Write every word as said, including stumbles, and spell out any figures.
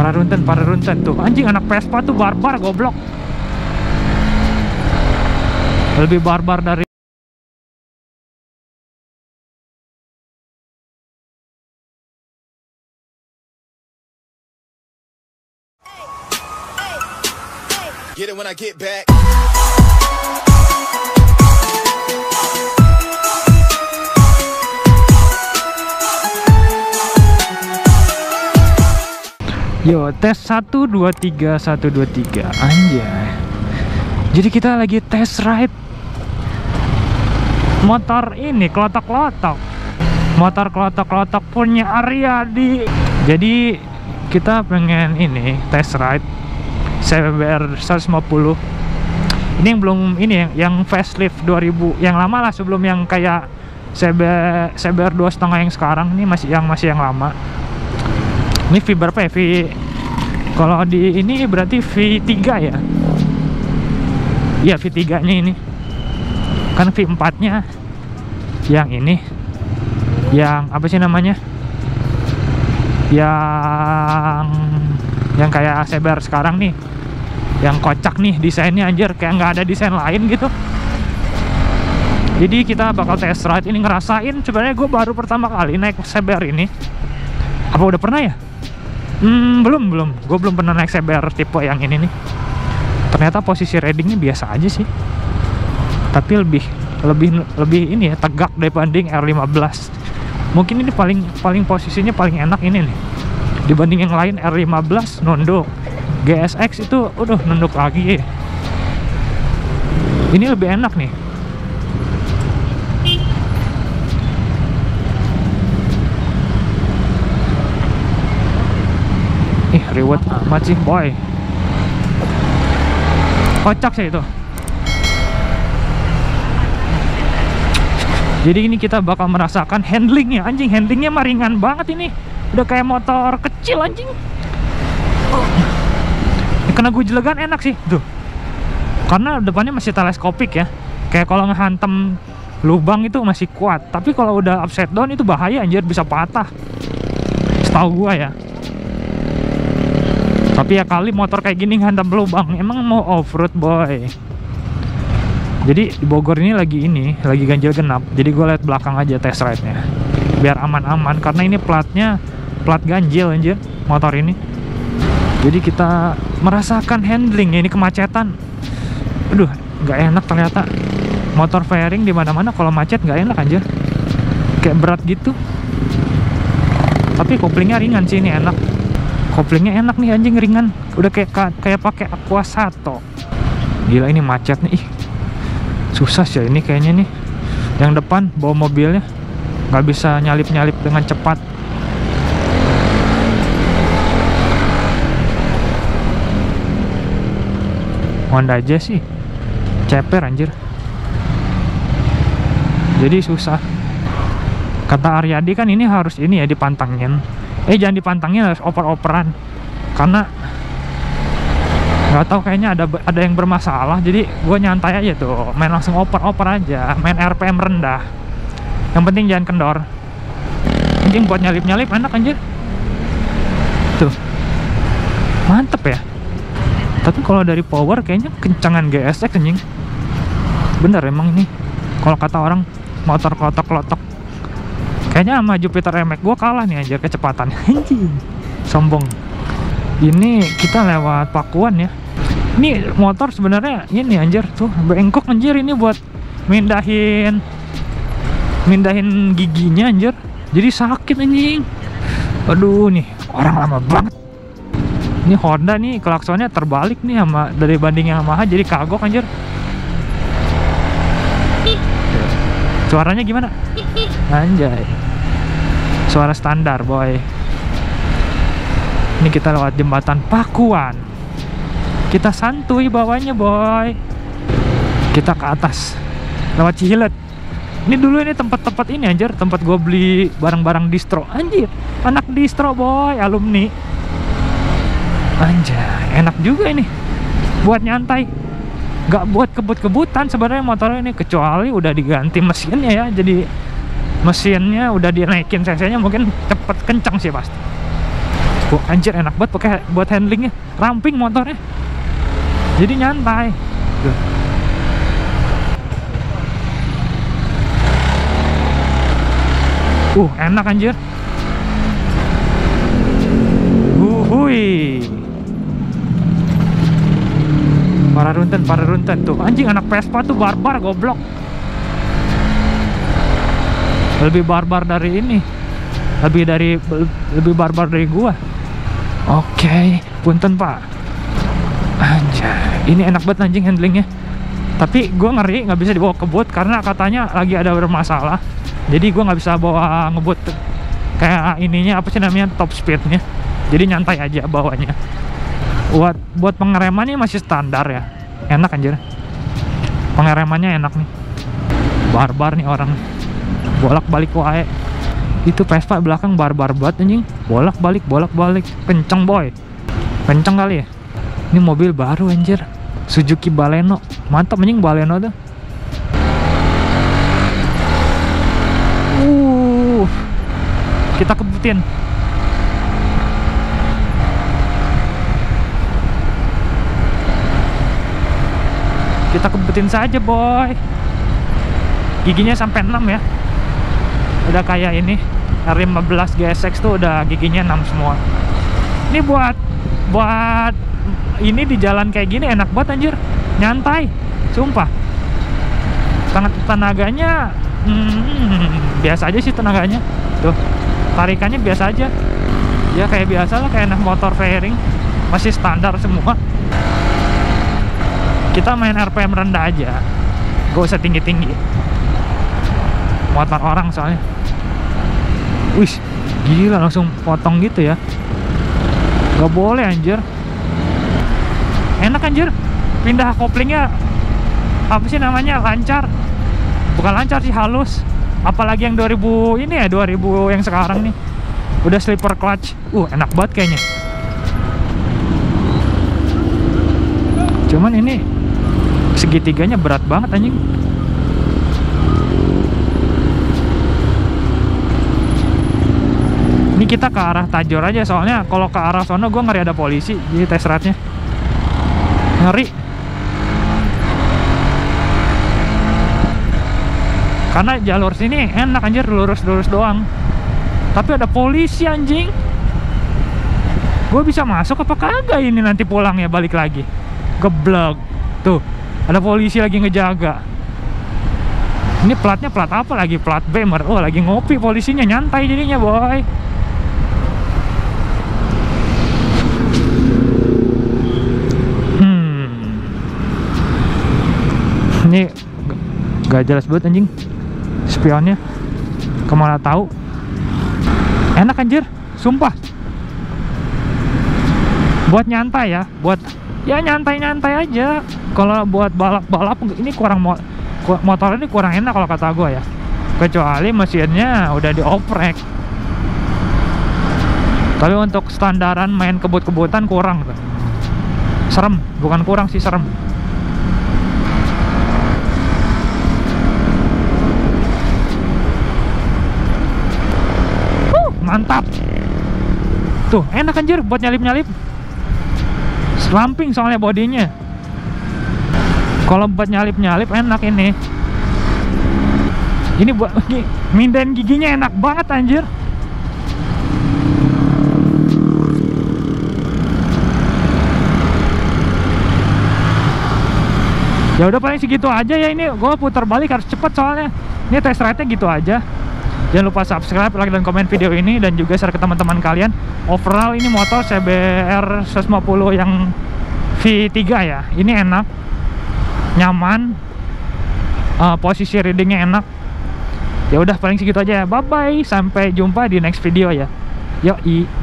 Para runten, para runten tuh. Anjing, anak Vespa tuh barbar goblok. Lebih barbar dari Get it when I get back. Yo, tes satu dua tiga satu dua tiga. Anjay. Jadi kita lagi tes ride motor ini, kelotok-kelotok. Motor kelotok-kelotok punya Aryadi. Jadi kita pengen ini tes ride C B R seratus lima puluh. Ini yang belum ini yang, yang facelift dua ribu, yang lama lah, sebelum yang kayak C B R dua setengah yang sekarang. Ini masih yang masih yang lama. Ini V berapa ya? V, kalau di ini berarti V tiga ya? Iya, V tiga nya ini. Kan V empat nya yang ini, yang apa sih namanya, yang yang kayak C B R sekarang nih, yang kocak nih desainnya, anjir, kayak nggak ada desain lain gitu. Jadi kita bakal test ride ini, ngerasain. Sebenarnya gue baru pertama kali naik C B R ini. Apa udah pernah ya? Hmm, belum, belum. Gue belum pernah naik C B R tipe yang ini nih. Ternyata posisi ridingnya biasa aja sih. Tapi lebih, lebih, lebih ini ya, tegak dibanding R lima belas. Mungkin ini paling, paling posisinya paling enak ini nih. Dibanding yang lain, R lima belas nunduk. G S X itu udah nunduk lagi. Ini lebih enak nih. Ih, reward amat sih, boy. Kocak sih itu. Jadi ini kita bakal merasakan handlingnya. Anjing, handlingnya mah ringan banget ini. Udah kayak motor kecil, anjing. Oh. Kena gujlegan enak sih tuh. Karena depannya masih teleskopik ya. Kayak kalau ngehantem lubang itu masih kuat. Tapi kalau udah upside down itu bahaya, anjir, bisa patah. Setahu gua ya. Tapi ya kali motor kayak gini ngehantam lubang, emang mau off-road, boy. Jadi di Bogor ini lagi ini, lagi ganjil genap. Jadi gue liat belakang aja test ride-nya, biar aman-aman. Karena ini platnya plat ganjil, anjir, motor ini. Jadi kita merasakan handling ya, ini kemacetan. Aduh, nggak enak ternyata. Motor fairing di mana-mana kalau macet nggak enak, anjir. Kayak berat gitu. Tapi koplingnya ringan sih, ini enak. Koplingnya enak nih, anjing, ringan. Udah kayak kayak pakai Aqua Sato. Gila, ini macet nih. Ih, susah sih ini kayaknya nih. Yang depan bawa mobilnya nggak bisa nyalip-nyalip dengan cepat. Honda aja sih ceper, anjir. Jadi susah. Kata Aryadi kan ini harus ini ya, dipantangin. Eh jangan dipantangin, harus oper-operan. Karena nggak tahu, kayaknya ada ada yang bermasalah. Jadi gue nyantai aja tuh, main langsung oper-oper aja, main R P M rendah. Yang penting jangan kendor. Anjing, buat nyalip-nyalip enak, anjir. Tuh, mantep ya. Tapi kalau dari power kayaknya kencangan G S X, anjing. Bener emang ini. Kalau kata orang motor klotok-klotok. Kayaknya sama Jupiter M X gue kalah nih, anjir, kecepatan. Anjing, sombong. Ini kita lewat Pakuan ya. Ini motor sebenarnya ini, anjir, tuh bengkok, anjir. Ini buat mindahin mindahin giginya, anjir. Jadi sakit, anjing. Aduh, nih orang lama banget. Ini Honda nih klaksonnya terbalik nih sama dari banding Yamaha, jadi kagok, anjir. Suaranya gimana? Anjay, suara standar, boy. Ini kita lewat jembatan Pakuan. Kita santuy bawahnya, boy. Kita ke atas lewat Cihilet. Ini dulu ini tempat-tempat ini, anjir, tempat gue beli barang-barang distro, anjir. Anak distro, boy, alumni. Anjay, enak juga ini buat nyantai. Gak buat kebut-kebutan sebenarnya motornya ini, kecuali udah diganti mesinnya ya. Jadi mesinnya udah dinaikin cc-nya, mungkin cepet kencang sih pasti. Oh, anjir enak banget pakai buat handlingnya, ramping motornya, jadi nyantai. Tuh. Uh, enak anjir. Uhui. Para runten, para runten tuh. Anjing anak Vespa tuh barbar goblok. Lebih barbar dari ini. Lebih dari lebih barbar dari gua. Oke, okay. Punten, Pak. Anjay, ini enak banget anjing handlingnya. Tapi gua ngeri nggak bisa dibawa ke bot karena katanya lagi ada bermasalah. Jadi gue nggak bisa bawa ngebut kayak ininya, apa sih namanya, top speednya. Jadi nyantai aja bawanya. Buat buat pengeremannya masih standar ya, enak anjir. Pengeremannya enak nih. Barbar nih orang, bolak balik wae. Itu Vespa belakang barbar banget anjing, bolak balik bolak balik, kenceng boy, kenceng kali ya. Ini mobil baru anjir, Suzuki Baleno, mantap anjing Baleno tuh. Uh, kita kebutin. Kita kebutin saja boy. Giginya sampai enam ya. Udah kayak ini R lima belas G S X tuh udah giginya enam semua. Ini buat buat ini di jalan kayak gini enak banget anjir. Nyantai, sumpah. Tenaganya Hmm, biasa aja sih tenaganya. Tuh, tarikannya biasa aja. Ya kayak biasa lah, kayak anak motor fairing. Masih standar semua. Kita main R P M rendah aja, gak usah tinggi-tinggi. Motor orang soalnya. Wih, gila langsung potong gitu ya. Gak boleh anjir. Enak anjir. Pindah koplingnya, apa sih namanya, lancar. Bukan lancar sih, halus. Apalagi yang dua ribu ini ya, dua ribu yang sekarang nih udah slipper clutch. Uh, enak banget kayaknya. Cuman ini segitiganya berat banget anjing. Ini kita ke arah Tajur aja, soalnya kalau ke arah sono gue ngeri ada polisi. Jadi tes ride-nya ngeri. Karena jalur sini enak anjir, lurus-lurus doang. Tapi ada polisi anjing. Gue bisa masuk apa kagak ini nanti pulang ya, balik lagi. Geblek. Tuh, ada polisi lagi ngejaga. Ini platnya plat apa lagi? Plat B. Oh, lagi ngopi polisinya, nyantai jadinya boy. Hmm. Ini gak jelas banget anjing. Spionnya kemana tahu. Enak anjir, sumpah. Buat nyantai ya, buat ya nyantai-nyantai aja. Kalau buat balap-balap ini kurang, motor ini kurang enak kalau kata gue ya. Kecuali mesinnya udah dioprek. Tapi untuk standaran main kebut-kebutan kurang tuh. Serem, bukan kurang sih, serem. Mantap. Tuh, enak anjir buat nyalip-nyalip. Slamping soalnya bodinya. Kalau buat nyalip-nyalip enak ini. Ini buat minden giginya enak banget anjir. Ya udah paling segitu aja ya, ini gue putar balik harus cepet soalnya. Ini test ride-nya gitu aja. Jangan lupa subscribe, like, dan komen video ini, dan juga share ke teman-teman kalian. Overall ini motor C B R seratus lima puluh yang V tiga ya. Ini enak, nyaman, uh, posisi readingnya enak. Ya udah paling segitu aja ya. Bye bye, sampai jumpa di next video ya. Yoi.